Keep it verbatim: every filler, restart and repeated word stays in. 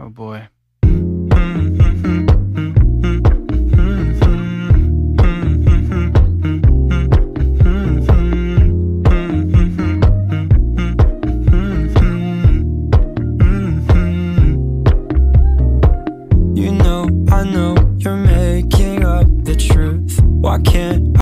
Oh boy. You know, I know you're making up the truth. Why can't